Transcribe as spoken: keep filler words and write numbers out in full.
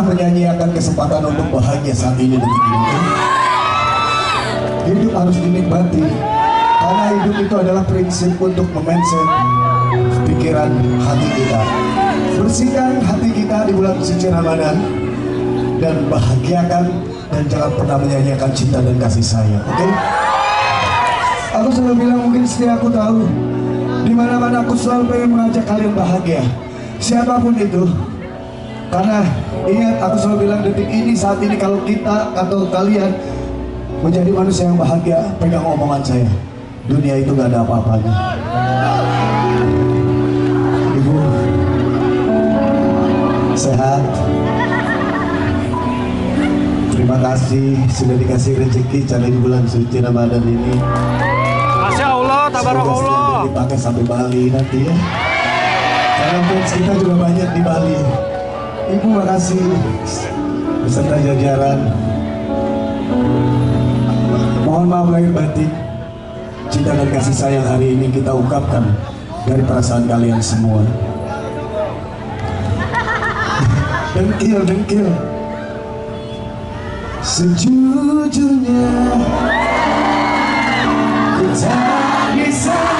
menyanyiakan kesempatan untuk bahagia saat ini detik ini. Hidup harus dinikmati, karena hidup itu adalah prinsip untuk memindset pikiran hati kita. Bersihkan hati kita di bulan suci Ramadan dan bahagiakan, dan jangan pernah menyanyiakan cinta dan kasih sayang. Oke? Okay? Aku selalu bilang, mungkin setiap aku tahu, di mana-mana aku selalu pengen mengajak kalian bahagia, siapapun itu. Karena ingat, aku selalu bilang, detik ini, saat ini, kalau kita atau kalian menjadi manusia yang bahagia, pegang omongan saya, dunia itu gak ada apa-apanya. Ibu sehat, terima kasih sudah dikasih rezeki cara di bulan suci Ramadan ini. Masya Allah, tabarakallah. Dipakai sampai Bali nanti ya. Karena fans kita juga banyak di Bali. Ibu makasih beserta jajaran. Mohon maaf lahir batin. Cinta dan kasih sayang hari ini kita ungkapkan dari perasaan kalian semua. Dengkil, dengkil. Sejujurnya ku tak bisa